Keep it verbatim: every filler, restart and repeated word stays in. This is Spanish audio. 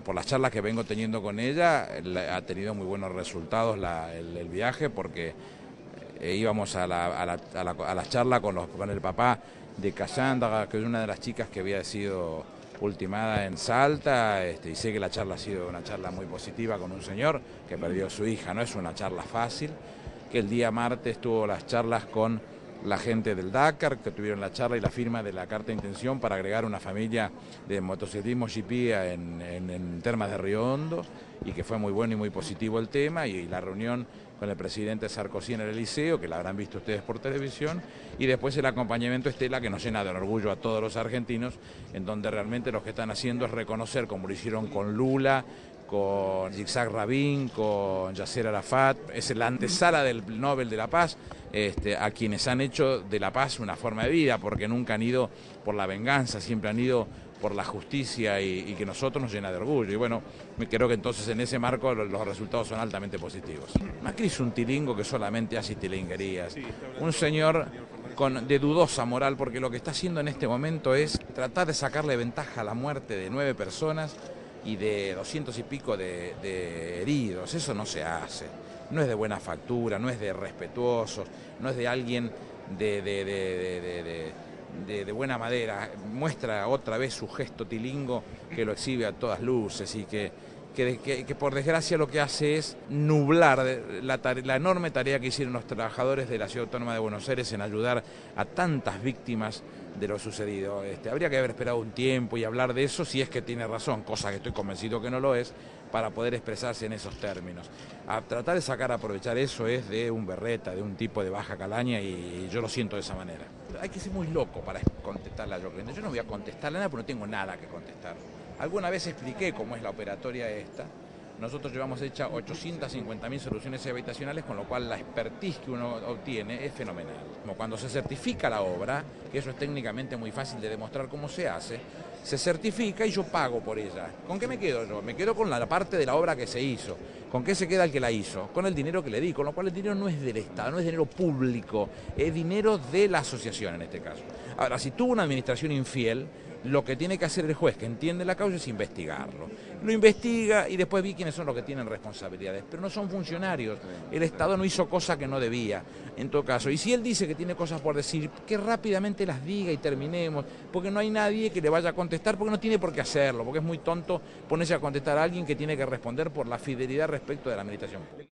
por las charlas que vengo teniendo con ella, la, ha tenido muy buenos resultados la, el, el viaje, porque eh, íbamos a la, a la, a la, a la charla con, los, con el papá de Cassandra, que es una de las chicas que había sido ultimada en Salta, este, y sé que la charla ha sido una charla muy positiva con un señor que perdió a su hija, no es una charla fácil, que el día martes tuvo las charlas con la gente del Dakar, que tuvieron la charla y la firma de la carta de intención para agregar una familia de motociclismo G P en, en, en Termas de Río Hondo, y que fue muy bueno y muy positivo el tema, y, y la reunión con el presidente Sarkozy en el Eliseo, que la habrán visto ustedes por televisión, y después el acompañamiento Estela, que nos llena de orgullo a todos los argentinos, en donde realmente lo que están haciendo es reconocer, como lo hicieron con Lula, con Yitzhak Rabin, con Yasser Arafat, es la antesala del Nobel de la Paz, este, a quienes han hecho de la paz una forma de vida, porque nunca han ido por la venganza, siempre han ido por la justicia, y, y que nosotros nos llena de orgullo. Y bueno, creo que entonces en ese marco los, los resultados son altamente positivos. Macri es un tilingo que solamente hace tilinguerías, un señor con, de dudosa moral, porque lo que está haciendo en este momento es tratar de sacarle ventaja a la muerte de nueve personas y de doscientos y pico de, de heridos. Eso no se hace, no es de buena factura, no es de respetuosos, no es de alguien de, de, de, de, de, de, de, de buena madera. Muestra otra vez su gesto tilingo, que lo exhibe a todas luces, y que, que, que, que por desgracia lo que hace es nublar la, la enorme tarea que hicieron los trabajadores de la Ciudad Autónoma de Buenos Aires en ayudar a tantas víctimas de lo sucedido. Este, habría que haber esperado un tiempo y hablar de eso, si es que tiene razón, cosa que estoy convencido que no lo es, para poder expresarse en esos términos. A tratar de sacar a aprovechar eso es de un berreta, de un tipo de baja calaña, y yo lo siento de esa manera. Hay que ser muy loco para contestarle a Yo Yo no voy a contestarle nada porque no tengo nada que contestar. Alguna vez expliqué cómo es la operatoria esta. Nosotros llevamos hecha ochocientas cincuenta mil soluciones habitacionales, con lo cual la expertise que uno obtiene es fenomenal. Como cuando se certifica la obra, que eso es técnicamente muy fácil de demostrar cómo se hace, se certifica y yo pago por ella. ¿Con qué me quedo yo? Me quedo con la parte de la obra que se hizo. ¿Con qué se queda el que la hizo? Con el dinero que le di, con lo cual el dinero no es del Estado, no es dinero público, es dinero de la asociación en este caso. Ahora, si tuvo una administración infiel, lo que tiene que hacer el juez, que entiende la causa, es investigarlo. Lo investiga y después ve quiénes son los que tienen responsabilidades, pero no son funcionarios. El Estado no hizo cosa que no debía, en todo caso. Y si él dice que tiene cosas por decir, que rápidamente las diga y terminemos, porque no hay nadie que le vaya a contestar, porque no tiene por qué hacerlo, porque es muy tonto ponerse a contestar a alguien que tiene que responder por la fidelidad respecto de la administración.